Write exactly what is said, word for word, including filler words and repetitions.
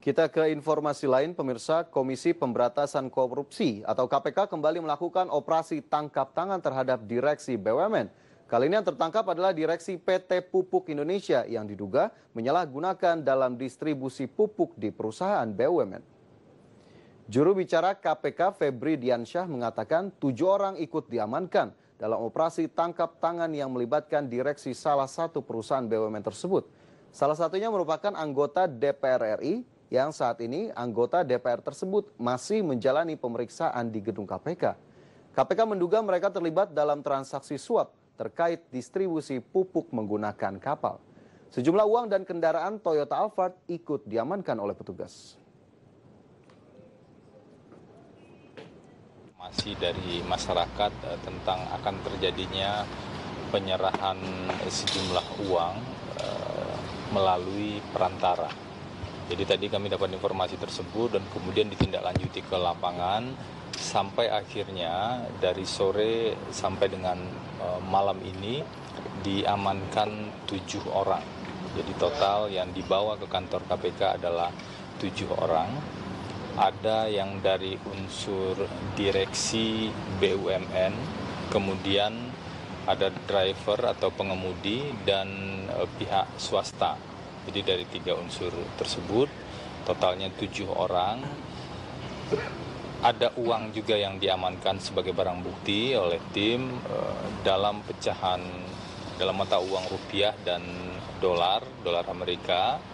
Kita ke informasi lain, pemirsa. Komisi Pemberantasan Korupsi atau K P K kembali melakukan operasi tangkap tangan terhadap direksi B U M N. Kali ini yang tertangkap adalah direksi P T Pupuk Indonesia yang diduga menyalahgunakan dalam distribusi pupuk di perusahaan B U M N. Juru bicara K P K Febri Diansyah mengatakan tujuh orang ikut diamankan dalam operasi tangkap tangan yang melibatkan direksi salah satu perusahaan B U M N tersebut. Salah satunya merupakan anggota D P R R I yang saat ini anggota D P R tersebut masih menjalani pemeriksaan di gedung K P K. K P K menduga mereka terlibat dalam transaksi suap terkait distribusi pupuk menggunakan kapal. Sejumlah uang dan kendaraan Toyota Alphard ikut diamankan oleh petugas. Masih dari masyarakat tentang akan terjadinya penyerahan sejumlah uang eh, melalui perantara. Jadi tadi kami dapat informasi tersebut dan kemudian ditindaklanjuti ke lapangan sampai akhirnya dari sore sampai dengan uh, malam ini diamankan tujuh orang. Jadi total yang dibawa ke kantor K P K adalah tujuh orang. Ada yang dari unsur direksi B U M N, kemudian ada driver atau pengemudi dan uh, pihak swasta. Jadi dari tiga unsur tersebut, totalnya tujuh orang. Ada uang juga yang diamankan sebagai barang bukti oleh tim eh, dalam pecahan, dalam mata uang rupiah dan dolar, dolar Amerika.